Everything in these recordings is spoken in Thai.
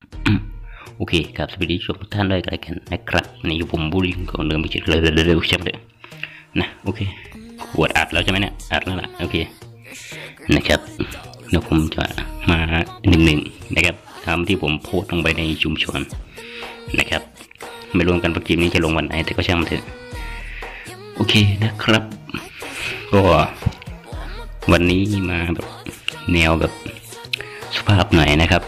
โอเคครับสวัสดีทุกท่านด้วยกันนะครับในยุคผมบูลลิงของเดิมไปเจอเร็วๆใช่ไหมนะโอเคขวดอัดแล้วใช่ไหมเนี่ยอัดแล้วล่ะโอเคนะครับเดี๋ยวผมจะมาหนึ่งนะครับทำที่ผมโพสต์ลงไปในชุมชนนะครับไม่รวมกันโปรแกรมนี้จะลงวันไหนแต่ก็ช่างมันเถอะโอเคนะครับก็วันนี้มาแบบแนวแบบสุภาพหน่อยนะครับ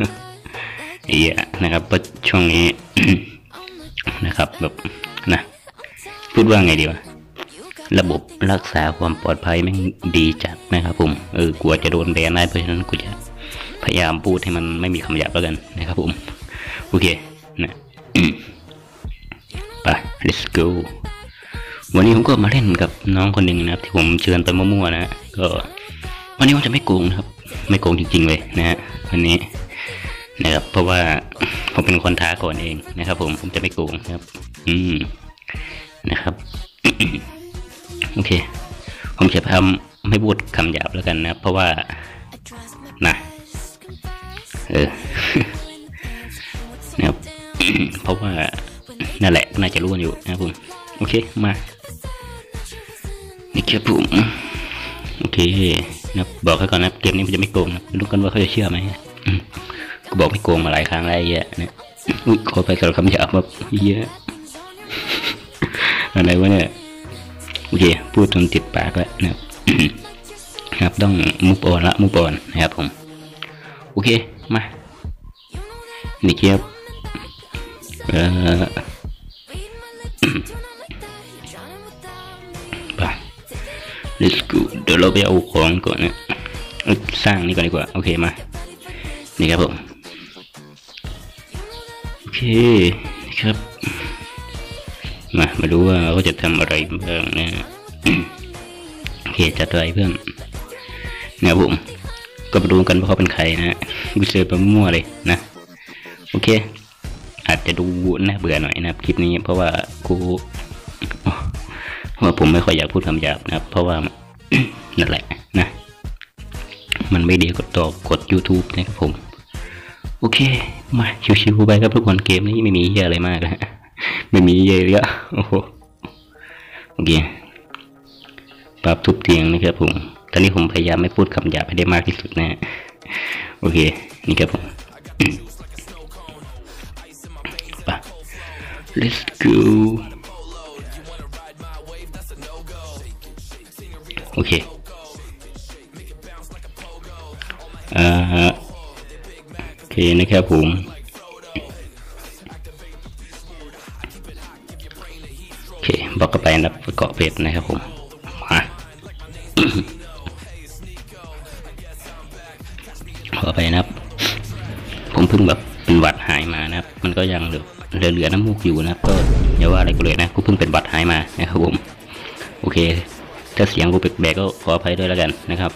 นะครับเพราะช่วงนี้ นะครับแบบนะพูดว่าไงดีวะระบบรักษาความปลอดภัยแม่งดีจัดนะครับผมกลัวจะโดนแบนได้เพราะฉะนั้นกูจะพยายามพูดให้มันไม่มีคำหยาบแล้วกันนะครับผมโอเคนะ ไป let's go วันนี้ผมก็มาเล่นกับน้องคนหนึ่งนะครับที่ผมเชิญไปมั่วๆนะก็วันนี้ผมจะไม่โกงนะครับไม่โกงจริงๆเลยนะฮะวันนี้นะครับเพราะว่าผมเป็นคนท้าก่อนเองนะครับผมจะไม่โกงครับนะครับ โอเคผมจะพยายามไม่พูดคำหยาบแล้วกันนะเพราะว่านะนะครับ เพราะว่านั่นแหละน่าจะรู้กันอยู่นะครับผมโอเคมานี่ครับผมโอเคนะบอกให้ก่อนนะเกมนี้มันจะไม่โกงนะรู้กันว่าเขาจะเชื่อไหมก็บอกไม่โกงมาหลายครั้งแล้วเยอะนะอุ้ยขอไปสำหรับคำหยาบแบบเยอะอะไรวะเนี่ยโอเคพูดจนติดปากแล้วนะครับต้องมุกอ่อนนะครับผมโอเคมานี่ครับไป let's go เดี๋ยวเราไปเอาของก่อนนะสร้างนี่ก่อนดีกว่าโอเคมานี่ครับผมโอเคครับมาดูว่าเขาจะทำอะไรบ้างนะโอเคจัดไปเพื่อนนะครับผมก็มาดูกันว่าเขาเป็นใครนะกูเจอไปมั่วเลยนะโอเคอาจจะดูน่าเบื่อหน่อยนะครับคลิปนี้เพราะว่าผมไม่ค่อยอยากพูดคำหยาบนะครับเพราะว่า นั่นแหละนะมันไม่ดีกด YouTube นะครับผมโอเคมาชิวๆไปครับทุกคนเกมนี้ไม่มีเยอะอะไรมากนะไม่มีเยอะโอ้โหโอเคปรับทุบเตียงนะครับผมตอนนี้ผมพยายามไม่พูดคำหยาบให้ได้มากที่สุดนะโอเคนี่ครับผม ไป let's go โอเคโอเคนะครับผมโอเคบอกกันไปนะเกาะเพชรนะครับผมมาขอไปนะครับผมเพิ่งแบบเป็นหวัดหายมานะครับมันก็ยังเหลือน้ำมูกอยู่นะครับก็อย่าว่าอะไรกูเลยนะกูเพิ่งเป็นหวัดหายมานะครับผมโอเคถ้าเสียงกูแปลกๆก็ขออภัยด้วยแล้วกันนะครับ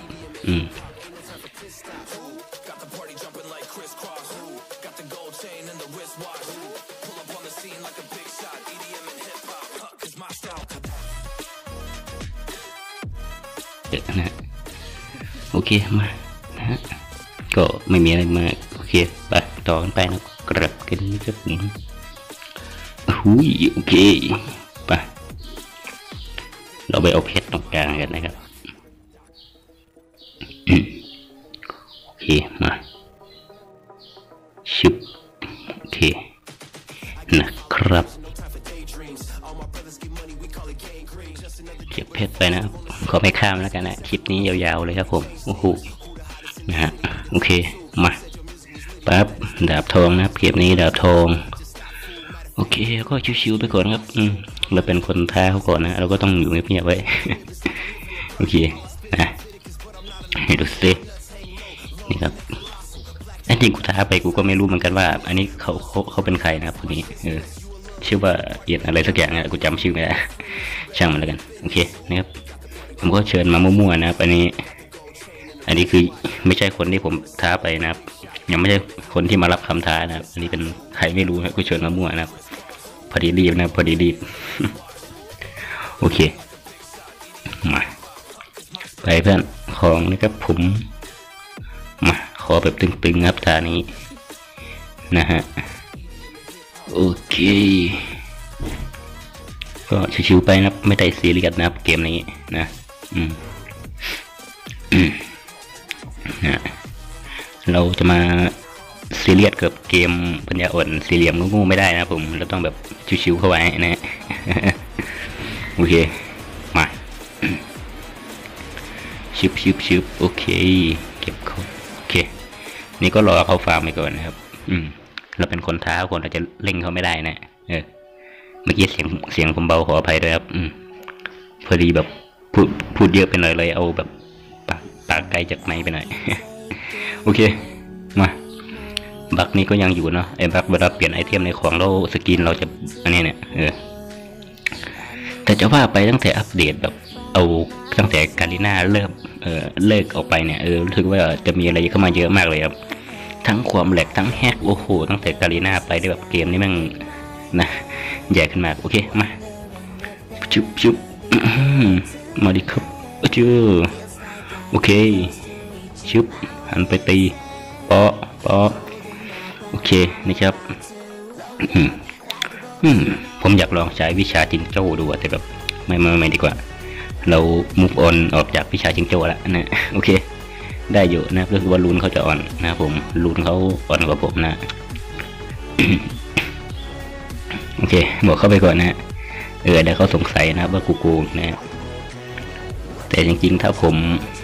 นะโอเคมานะฮะก็ไม่มีอะไรมากโอเคไปต่อกันไปนะกลับกันนะครับผมโอเคไปเราไปเอาเพชรตรงกลางกันนะครับโอเคมาชุบโอเคนะครับเก็บเพชรไปนะขอไม่ข้ามแล้วกันนะคลิปนี้ยาวๆเลยครับผมโอ้โหนะฮะโอเคมาปั๊บดาบทองนะเก็บนี้ดาบทองโอเคก็ชิวๆไปก่อนครับเราเป็นคนท้าเขาก่อนนะเราก็ต้องอยู่เงียบๆไว้ โอเคนะให้ดูสินี่ครับจริงกูท้าไปกูก็ไม่รู้เหมือนกันว่าอันนี้เขาเป็นใครนะครับคนนี้ชื่อว่าเอียดอะไรสักอย่างนะกูจำชื่อไม่ได้ช่างมันแล้วกันโอเคนะครับผมก็เชิญมามั่วๆนะครับอันนี้คือไม่ใช่คนที่ผมท้าไปนะครับยังไม่ใช่คนที่มารับคำท้านะครับอันนี้เป็นใครไม่รู้นะกูเชิญมามั่วนะครับพอดีรีบนะพอดีรีบ โอเคมาไปเพื่อนของนะครับผมมาขอแบบตึงๆครับท่านี้นะฮะโอเคก็ชิวๆไปนะไม่ได้ซีเรียสนะครับเกมนี้นะนะเราจะมาซีเรียสกับเกมปัญญาอ่อนสี่เหลี่ยมงูไม่ได้นะผมเราต้องแบบชิวๆเข้าไว้นะ โอเคมาชิบโอเคเก็บเขาโอเคนี่ก็รอเขาฟาร์มไปก่อนนะครับเราเป็นคนท้าคนเราจะเล่งเขาไม่ได้นะเมื่อกี้เสียงผมเบาขออภัยด้วยครับพอดีแบบพูดเยอะไปหน่อยเลยเอาแบบปากไกลจากไมค์ไปหน่อย โอเคมาบักนี้ก็ยังอยู่เนาะไอ้บักเวลาเปลี่ยนไอเทมในของเราสกินเราจะอันนี้เนี่ยแต่จะว่าไปตั้งแต่อัปเดตแบบเอาตั้งแต่การีน่าเลิกออกไปเนี่ยรู้สึกว่าจะมีอะไรเข้ามาเยอะมากเลยครับทั้งความแหลกทั้งแฮกโอ้โหตั้งแต่การีน่าไปได้แบบเกมนี้มันนะใหญ่ขึ้นมากโอเคมาชุบมาดิครับชื่อโอเคชุบหันไปตีปอโอเคนะครับผมอยากลองใช้วิชาจิงโจ้ดูแต่แบบไม่ดีกว่าเรามุฟออนออกจากวิชาจิงโจ้แล้วนะโอเคได้อยู่นะก็คือว่าลูนเขาจะอ่อนนะผมลูนเขาอ่อนกว่าผมนะ โอเคบอกเข้าไปก่อนนะเดี๋ยวเขาสงสัยนะว่ากูโกงนะแต่จริงๆถ้าผม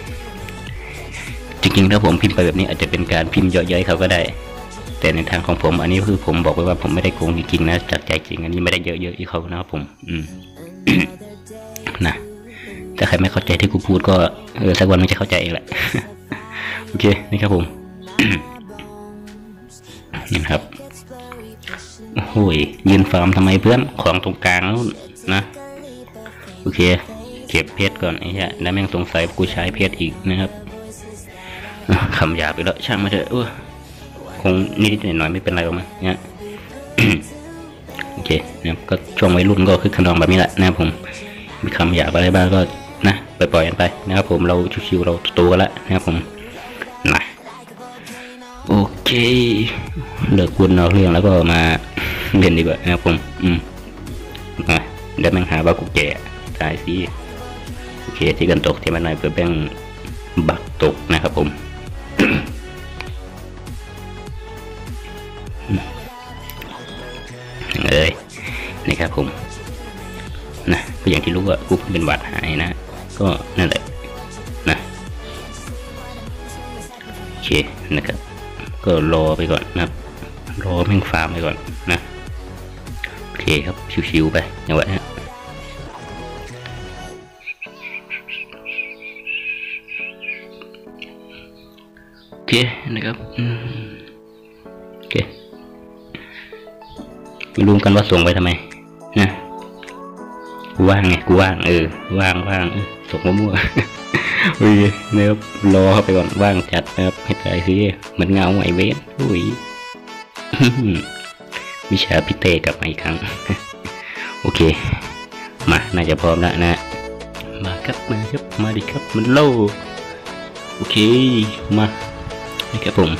พิมพ์ไปแบบนี้อาจจะเป็นการพิมพ์เยอะๆเขาก็ได้แต่ในทางของผมอันนี้คือผมบอกไว้ว่าผมไม่ได้โกงจริงๆนะจากใจจริงอันนี้ไม่ได้เยอะๆที่เขานะครับผมนะถ้าใครไม่เข้าใจที่กูพูดก็สักวันมันจะเข้าใจเองแหละ โอเคนี่ครับผม นะครับโอ้ยยืนฟาร์มทำไมเพื่อนของตรงกลางนู้นนะโอเคเก็บเพชรก่อนไอ้เหี้ยแล้วแม่งสงสัยกูใช้เพชรอีกนะครับคำหยาบไปแล้วช่างมาเถอะคงนิดหน่อยไม่เป็นไรหรอกมั้งเนี่ย โอเคนะครับก็ช่วงวัยรุ่นก็คือขนองแบบนี้แหละนะครับผมมีคำหยาบอะไรบ้างก็นะปล่อยกันไปนะครับผมเราชิวๆเราโตกันแล้วนะครับผมนะโอเคเลิกวนเอาเรื่องแล้วก็มาเล่นดีกว่านะครับผมเดี๋ยวแม่งหาว่ากูแก่ตายสิโอเคที่กันตกที่มันหน่อยเพื่อแบ่งบักตกนะครับผมนี่ครับผมนะก็อย่างที่รู้ว่ากูเป็นหวัดหายนะก็นั่นแหละนะโอเคนะครับก็รอไปก่อนนะครับรอแม่งฟาร์มไปก่อนนะโอเคครับชิวๆไปอย่างวะฮะโอเคนะครับโอเคไม่รู้กันว่าส่งไปทำไมนะกูว่างไงกูว่างว่างส่งมั่วๆโอ้ยนะครับรอเข้าไปก่อนว่างจัดนะครับให้ตายสิมันเงาไอเวฟอุ้ยวิชาพิเตกลับมาอีกครั้งโอเคมาน่าจะพร้อมแล้วนะมาครับมาดิครับมันโลโอเคมานี่ครับผม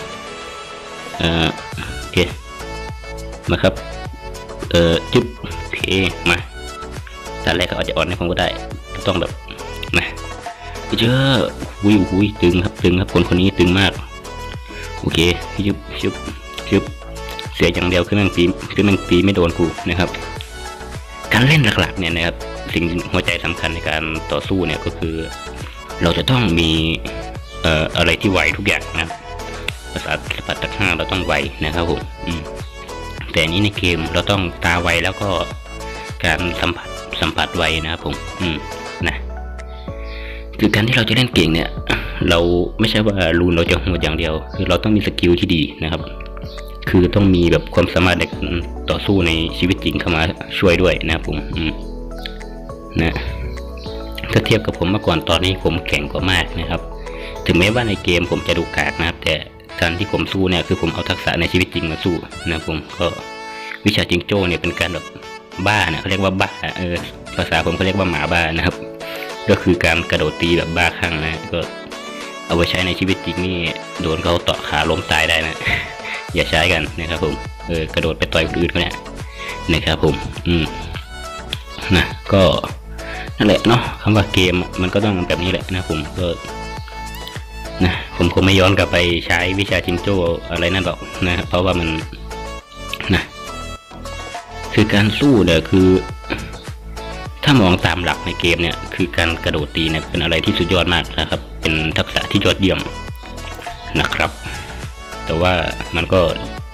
โอเคมาครับจุ๊บโอเคมาตอนแรกก็อาจจะอ่อนให้ผมก็ได้ต้องแบบนะเยอะวิตึงครับคนนี้ตึงมากโอเคชุบเสียอย่างเดียวคือแม่งตีไม่โดนกูนะครับการเล่นหลักๆเนี่ยนะครับสิ่งหัวใจสำคัญในการต่อสู้เนี่ยก็คือเราจะต้องมีอะไรที่ไวทุกอย่างนะภาษาปัตตะข้างเราต้องไวนะครับผมแต่นี้ในเกมเราต้องตาไวแล้วก็การสัมผัสไวนะครับผมนะคือการที่เราจะเล่นเก่งเนี่ยเราไม่ใช่ว่ารูนเราจะโหดอย่างเดียวคือเราต้องมีสกิลที่ดีนะครับคือต้องมีแบบความสามารถในต่อสู้ในชีวิตจริงเข้ามาช่วยด้วยนะครับผมนะถ้าเทียบกับผมเมื่อก่อนตอนนี้ผมแข็งกว่ามากนะครับถึงแม้ว่าในเกมผมจะดูกากนะครับแต่การที่ผมสู้เนี่ยคือผมเอาทักษะในชีวิตจริงมาสู้นะผมก็วิชาจิงโจ้เนี่ยเป็นการแบบบ้านะเขาเรียกว่าบ้าภาษาผมเขาเรียกว่าหมาบ้านะครับก็คือการกระโดดตีแบบบ้าคลั่งนะก็เอาไปใช้ในชีวิตจริงนี่โดนเขาเตาะขาล้มตายได้นะอย่าใช้กันนะครับผมกระโดดไปต่อยคนอื่นเขาเนี่ยนะครับผมนะก็นั่นแหละเนาะคำว่าเกมมันก็ต้องแบบนี้แหละนะผมก็นะผมคงไม่ย้อนกลับไปใช้วิชาจิงโจ้อะไรนั่นหรอกนะเพราะว่ามันนะคือการสู้เนี่ยคือถ้ามองตามหลักในเกมเนี่ยคือการกระโดดตีเนี่ยเป็นอะไรที่สุดยอดมากนะครับเป็นทักษะที่ยอดเยี่ยมนะครับแต่ว่ามันก็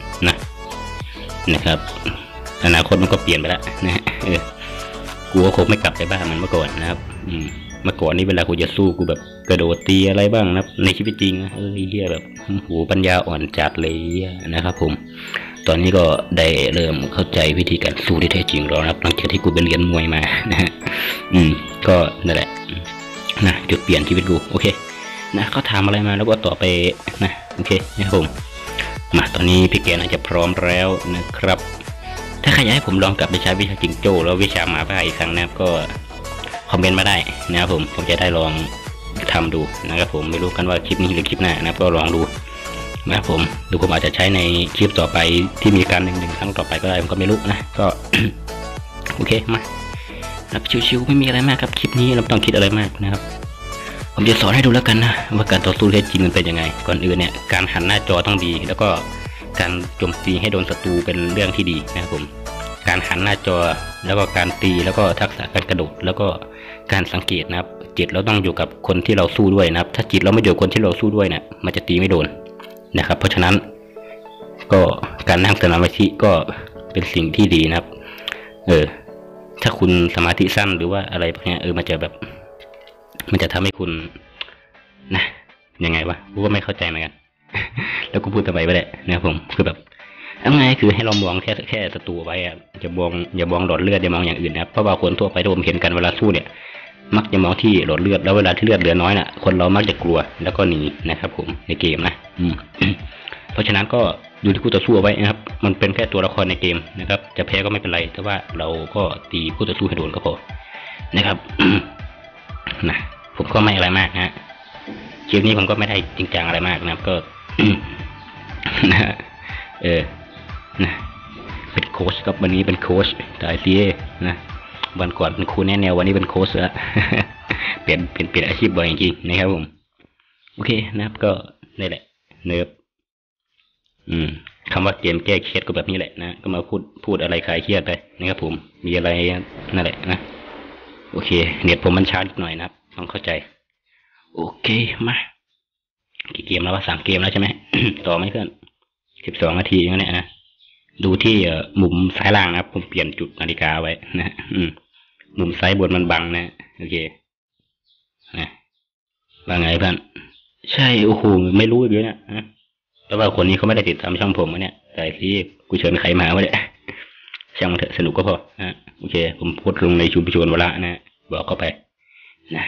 นะครับอนาคตมันก็เปลี่ยนไปแล้วนะกูก็คงไม่กลับไปบ้านมันเมื่อก่อนนะครับเมื่อก่อนนี้เวลากูจะสู้กูแบบกระโดดตีอะไรบ้างนะในชีวิตจริงนะเฮียแบบหูปัญญาอ่อนจัดเลยนะครับผมตอนนี้ก็ได้เริ่มเข้าใจวิธีการสู้ที่แท้จริงแล้วนะครับหลังจากที่กูไปเรียนมวยมานะฮะก็นั่นแหละนะจุดเปลี่ยนชีวิตกูโอเคนะเขาถามอะไรมาแล้วก็ต่อไปนะโอเคนะครับผมมาตอนนี้พี่แกน่าจะพร้อมแล้วนะครับถ้าใครอยากให้ผมลองกลับไปใช้วิชาจิงโจ้แล้ววิชาหมาบ้าอีกครั้งนะครับก็คอมเมนต์มาได้นะครับผมจะได้ลองทำดูนะครับผมไม่รู้กันว่าคลิปนี้หรือคลิปหน้านะครับก็ลองดูนะครับผมหรือผมอาจจะใช้ในคลิปต่อไปที่มีการหนึ่งครั้งต่อไปก็ได้ผมก็ไม่รู้นะก็ โอเคมาครับชิวๆไม่มีอะไรมากครับคลิปนี้เราไม่ต้องคิดอะไรมากนะครับผมจะสอนให้ดูแล้วกันนะว่าการต่อสู้แท้จริงมันเป็นยังไงก่อนอื่นเนี่ยการหันหน้าจอต้องดีแล้วก็การโจมตีให้โดนศัตรูเป็นเรื่องที่ดีนะครับผมการหันหน้าจอแล้วก็การตีแล้วก็ทักษะการกระโดดแล้วก็การสังเกตนะครับจิตเราต้องอยู่กับคนที่เราสู้ด้วยนะครับถ้าจิตเราไม่อยู่กับคนที่เราสู้ด้วยเนี่ยมันจะตีไม่โดนนะครับเพราะฉะนั้นก็การนั่งสมาธิก็เป็นสิ่งที่ดีนะครับถ้าคุณสมาธิสั้นหรือว่าอะไรพวกนี้มันจะแบบมันจะทำให้คุณนะยังไงวะกูก็ไม่เข้าใจเหมือนกัน แล้วกูพูดต่อไปไม่ได้นะครับผมคือแบบเอาไงคือให้เรามองแค่ศัตรูไว้อะอย่ามองหลอดเลือดอย่ามองอย่างอื่นนะครับเพราะว่าคนทั่วไปที่ผมเห็นกันเวลาสู้เนี่ยมักจะมองที่หลอดเลือดแล้วเวลาที่เลือดเหลือน้อยน่ะคนเรามักจะกลัวแล้วก็หนีนะครับผมในเกมนะเพราะฉะนั้นก็ดูที่คู่ต่อสู้ไว้นะครับมันเป็นแค่ตัวละครในเกมนะครับจะแพ้ก็ไม่เป็นไรแต่ว่าเราก็ตีคู่ต่อสู้ให้โดนก็พอนะครับ นะผมก็ไม่อะไรมากนะคลิปนี้ผมก็ไม่ได้จริงจังอะไรมากนะครับก็ นะนะเป็นโค้ชครับวันนี้เป็นโค้ชแต่ไอซีนะวันก่อนเป็นครูแนววันนี้เป็นโค้ชแล้ว เปลี่ยนอาชีพบ่อยจริงๆนะครับผมโอเคนะครับก็นี่แหละเนิร์ฟคำว่าเกมแก้เครียดก็แบบนี้แหละนะก็มาพูดอะไรคลายเครียดไปนะครับผมมีอะไรนั่นแหละนะโอเคเน็ตผมมันช้านิดหน่อยนะครับต้องเข้าใจโอเคมากี่เกมแล้ววะ3 เกมแล้วใช่ไหม ต่อไหมเพื่อน12 นาทีงั้นเนี่ยนะดูที่มุมซ้ายล่างนะครับผมเปลี่ยนจุดนาฬิกาไว้นะมุมซ้ายบนมันบังนะโอเคนะว่าไงเพื่อนใช่โอ้โหไม่รู้อีกเนี่ยนะแต่ว่าคนนี้เขาไม่ได้ติดตามช่องผมเนี่ยแต่ที่กูเชิญใครมาวะเนี่ยช่างมันเถอะสนุกก็พอนะโอเคผมโพสต์ลงในชุมชนเวลานะบอกเข้าไปนะ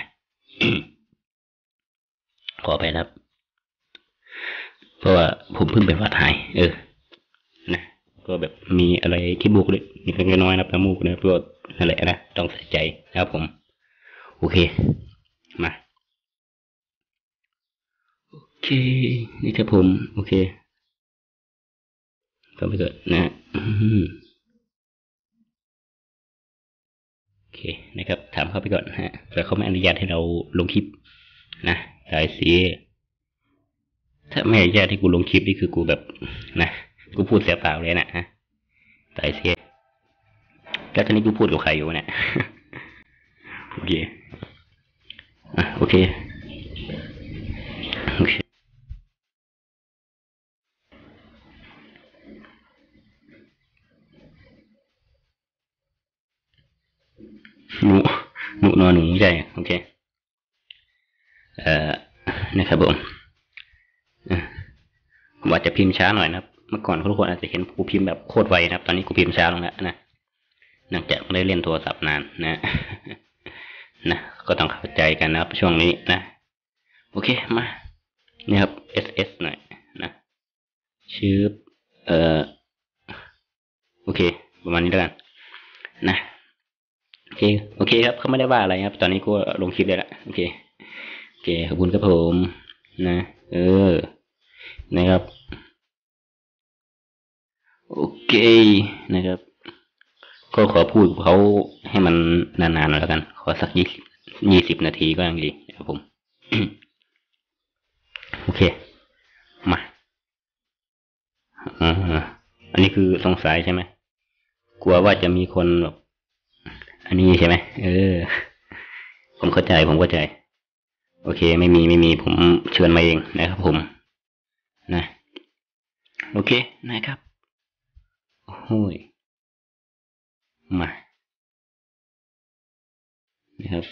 ขอไปครับเพราะว่าผมเพิ่งไปวัดหายนะก็แบบมีอะไรที่มูกเลยนิดน้อยนะน้ำมูกนะก็นั่นแหละนะต้องใส่ใจนะครับผมโอเคมาโอเคนี่ครับผมโอเคก็ไม่เกิดนะโอเคนะครับถามเข้าไปก่อนฮะแต่เขาไม่อนุญาตให้เราลงคลิปนะได้สิถ้าไม่อนุญาตให้กูลงคลิปนี่คือกูแบบนะกูพูดเสียเปล่าเลยนะฮะได้สิแล้วตอนนี้กูพูดกับใครอยู่เนี่ยโอเคโอเคโอเคหนูนอนหนูใช่โอเคนะครับผมผมอาจจะพิมพ์ช้าหน่อยนะครับเมื่อก่อนทุกคนอาจจะเห็นกูพิมพ์แบบโคตรไวนะครับตอนนี้กูพิมพ์ช้าลงแล้วนะเนื่องจากไม่ได้เล่นโทรศัพท์นานนะนะก็ต้องเข้าใจกันนะครับช่วงนี้นะโอเคมานี่ครับ SS หน่อยนะชื่อโอเคประมาณนี้แล้วกันนะโอเคครับเขาไม่ได้ว่าอะไรครับตอนนี้ก็ลงคลิปได้แล้วโอเคขอบคุณครับผมนะนะครับโอเคนะครับก็ขอพูดกับเขาให้มันนานๆหน่อยแล้วกันขอสักยี่สิบนาทีก็ยังดีครับผม โอเคมาอันนี้คือสงสัยใช่ไหมกลัวว่าจะมีคนแบบอันนี้ใช่ไหมผมเข้าใจโอเคไม่มีผมเชิญมาเองนะครับผมนะโอเคนะครับโอ้ยมานะครับ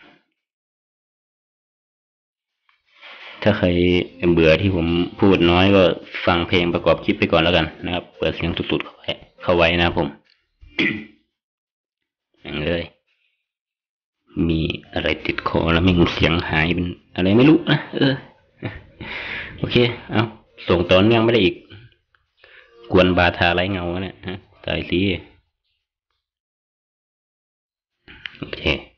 ถ้าใครเบื่อที่ผมพูดน้อยก็ฟังเพลงประกอบคลิปไปก่อนแล้วกันนะครับเปิดเสียงสุดๆเข้าไว้นะครับผม อย่างเลยมีอะไรติดคอแล้วไม่งเสียงหายเป็นอะไรไม่รู้นะโอเคเอาส่งต่อเนื่องไม่ได้อีกกวนบาทาไรเงาเนี่ยตายสิโอเค